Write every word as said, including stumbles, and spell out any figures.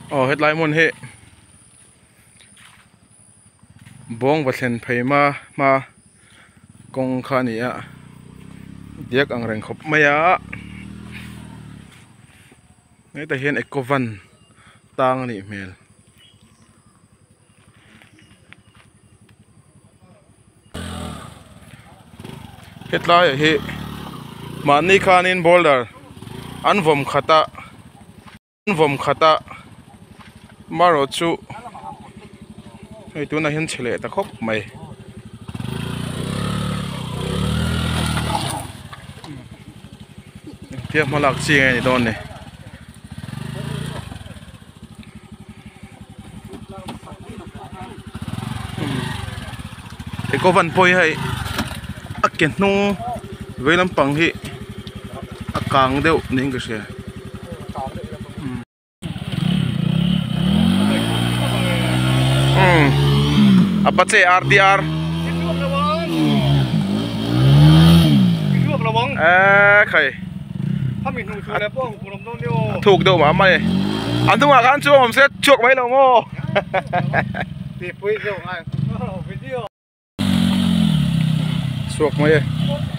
oh headline mon he Bawngva thlen phei ma ma Kawng kha ni a diak ang reng khop maya nei ta hian ekovan tang ni mel hetlai hi mani khanin boulder an vom khata an vom khata maro chu ei tu na hian chhle ta khop mai tia malak chi ngai ni don ne ekovan poi hai a ken nu velam pang hi a kang deuh ning ka se um apa che R D R eh khai thuộc đâu mà mày anh tung à anh chưaผมsẽ chuộc mấy lồng ô chuộc mấy